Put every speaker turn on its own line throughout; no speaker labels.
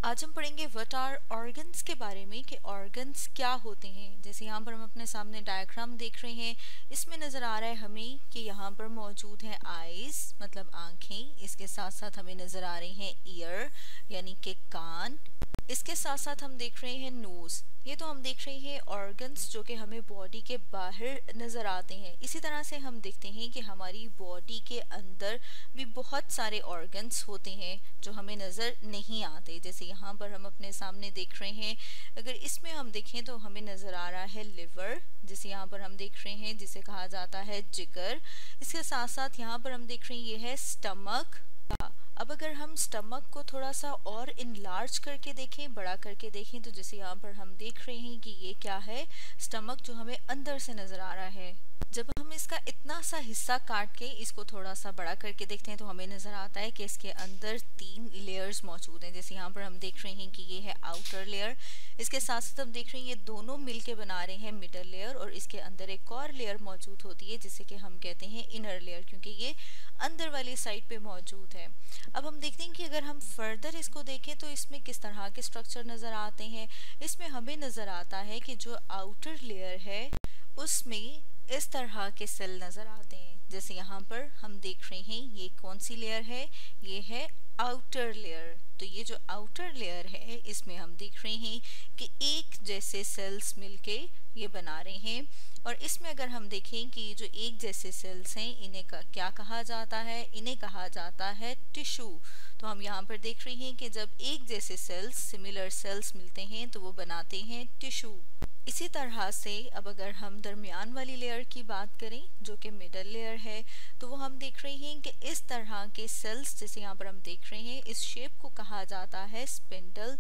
आज हम पढ़ेंगे व्हाट आर ऑर्गन्स के बारे में कि ऑर्गन्स क्या होते हैं। जैसे यहाँ पर हम अपने सामने डायग्राम देख रहे हैं, इसमें नज़र आ रहा है हमें कि यहाँ पर मौजूद है आईज मतलब आँखें, इसके साथ साथ हमें नज़र आ रही हैं ईयर यानी कि कान, इसके साथ साथ हम देख रहे हैं नोज़। ये तो हम देख रहे हैं ऑर्गन्स जो कि हमें बॉडी के बाहर नज़र आते हैं। इसी तरह से हम देखते हैं कि हमारी बॉडी के अंदर भी बहुत सारे ऑर्गन्स होते हैं जो हमें नज़र नहीं आते। जैसे यहाँ पर हम अपने सामने देख रहे हैं, अगर इसमें हम देखें तो हमें नज़र आ रहा है लिवर, जिसे यहाँ पर हम देख रहे हैं जिसे कहा जाता है जिगर। इसके साथ साथ यहाँ पर हम देख रहे हैं ये है स्टमक। अब अगर हम स्टमक को थोड़ा सा और इनलार्ज करके देखें, बड़ा करके देखें, तो जैसे यहाँ पर हम देख रहे हैं कि ये क्या है, स्टमक जो हमें अंदर से नज़र आ रहा है। जब हम इसका इतना सा हिस्सा काट के इसको थोड़ा सा बड़ा करके देखते हैं तो हमें नज़र आता है कि इसके अंदर 3 लेयर्स मौजूद हैं। जैसे यहाँ पर हम देख रहे हैं कि ये है आउटर लेयर, इसके साथ साथ हम देख रहे हैं ये दोनों मिलके बना रहे हैं मिडल लेयर, और इसके अंदर एक और लेयर मौजूद होती है जिसे कि हम कहते हैं इनर लेयर, क्योंकि ये अंदर वाली साइड पे मौजूद है। अब हम देखते हैं कि अगर हम फर्दर इसको देखें तो इसमें किस तरह के स्ट्रक्चर नज़र आते हैं। इसमें हमें नज़र आता है कि जो आउटर लेयर है उसमें इस तरह के सेल नज़र आते हैं। जैसे यहाँ पर हम देख रहे हैं ये कौन सी लेयर है, ये है आउटर लेयर। तो ये जो आउटर लेयर है इसमें हम देख रहे हैं कि एक जैसे सेल्स मिलके ये बना रहे हैं, और इसमें अगर हम देखें कि जो एक जैसे सेल्स हैं इन्हें क्या कहा जाता है, इन्हें कहा जाता है टिश्यू। तो हम यहाँ पर देख रहे हैं कि जब एक जैसे सेल्स, सिमिलर सेल्स मिलते हैं तो वो बनाते हैं टिश्यू। इसी तरह से अब अगर हम दरमियान वाली लेयर की बात करें जो कि मिडल लेयर है, तो वो हम देख रहे हैं कि इस तरह के सेल्स, जैसे यहाँ पर हम देख रहे हैं, इस शेप को कहा जाता है स्पिंडल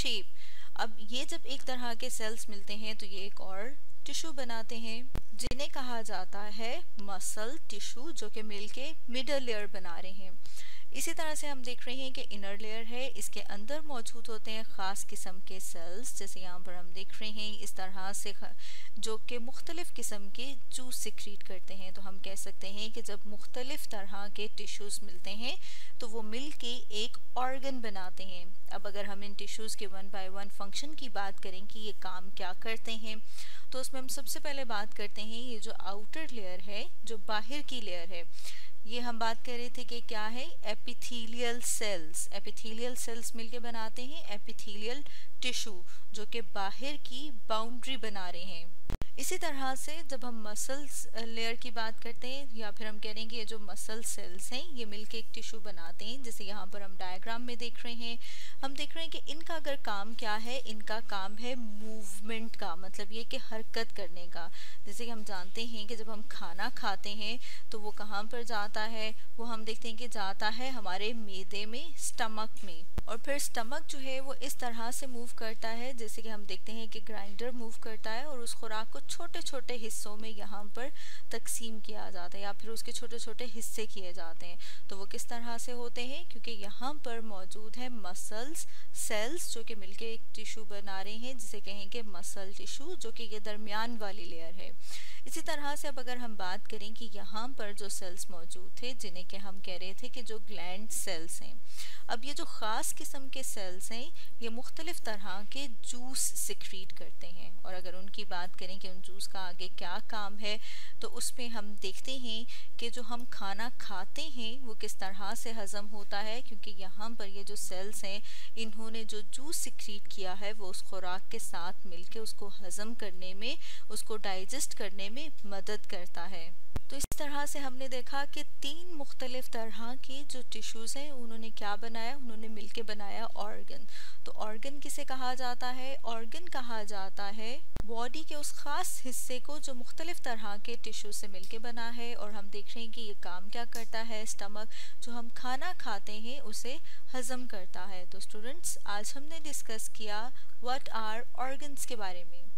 शेप। अब ये जब एक तरह के सेल्स मिलते हैं तो ये एक और टिश्यू बनाते हैं जिन्हें कहा जाता है मसल टिश्यू, जो कि मिलके मिडल लेयर बना रहे हैं। इसी तरह से हम देख रहे हैं कि इनर लेयर है, इसके अंदर मौजूद होते हैं ख़ास किस्म के सेल्स, जैसे यहाँ पर हम देख रहे हैं इस तरह से, जो कि मुख्तलिफ किस्म के जूस सिक्रीट करते हैं। तो हम कह सकते हैं कि जब मुख्तलिफ तरह के टिश्यूज़ मिलते हैं तो वो मिल के एक ऑर्गन बनाते हैं। अब अगर हम इन टिश्यूज़ के 1 बाय 1 फंक्शन की बात करें कि ये काम क्या करते हैं, तो उसमें हम सबसे पहले बात करते हैं ये जो आउटर लेयर है, जो बाहर की लेयर है, ये हम बात कर रहे थे कि क्या है, एपिथेलियल सेल्स। एपिथेलियल सेल्स मिलके बनाते हैं एपिथेलियल टिश्यू, जो कि बाहर की बाउंड्री बना रहे हैं। इसी तरह से जब हम मसल्स लेयर की बात करते हैं, या फिर हम कह रहे हैं कि ये जो मसल सेल्स हैं ये मिलके एक टिश्यू बनाते हैं, जैसे यहाँ पर हम डायग्राम में देख रहे हैं, हम देख रहे हैं कि इनका अगर काम क्या है, इनका काम है मूवमेंट का, मतलब ये कि हरकत करने का। जैसे कि हम जानते हैं कि जब हम खाना खाते हैं तो वो कहाँ पर जाता है, वो हम देखते हैं कि जाता है हमारे मैदे में, स्टमक में, और फिर स्टमक जो है वो इस तरह से मूव करता है जैसे कि हम देखते हैं कि ग्राइंडर मूव करता है, और उस खुराक को छोटे छोटे हिस्सों में यहाँ पर तकसीम किया जाता है, या फिर उसके छोटे छोटे हिस्से किए जाते हैं। तो वो किस तरह से होते हैं, क्योंकि यहाँ पर मौजूद है मसल्स सेल्स जो कि मिलके एक टिश्यू बना रहे हैं, जिसे कहेंगे मसल टिश्यू, जो कि ये दरमियान वाली लेयर है। इसी तरह से अब अगर हम बात करें कि यहाँ पर जो सेल्स मौजूद थे जिन्हें कि हम कह रहे थे कि जो ग्लैंड सेल्स हैं, अब ये जो ख़ास किस्म के सेल्स हैं ये मुख्तलिफ तरह के जूस सिक्रीट करते हैं, और अगर उनकी बात करें कि उन जूस का आगे क्या काम है, तो उसमें हम देखते हैं कि जो हम खाना खाते हैं वो किस तरह से हज़म होता है, क्योंकि यहाँ पर ये जो सेल्स हैं इन्होंने जो जूस सिक्रीट किया है वो उस खुराक के साथ मिलके उसको हज़म करने में, उसको डाइजेस्ट करने में मदद करता है। तो इस तरह से हमने देखा कि 3 मुख्तलिफ तरह की जो टिश्यूज़ हैं उन्होंने क्या बनाया, उन्होंने मिलके बनाया ऑर्गन। तो ऑर्गन किसे कहा जाता है, ऑर्गन कहा जाता है बॉडी के उस ख़ास हिस्से को जो मुख्तलिफ तरह के टिश्यू से मिलके बना है, और हम देख रहे हैं कि ये काम क्या करता है, स्टमक जो हम खाना खाते हैं उसे हज़म करता है। तो स्टूडेंट्स, आज हमने डिस्कस किया व्हाट आर ऑर्गन्स के बारे में।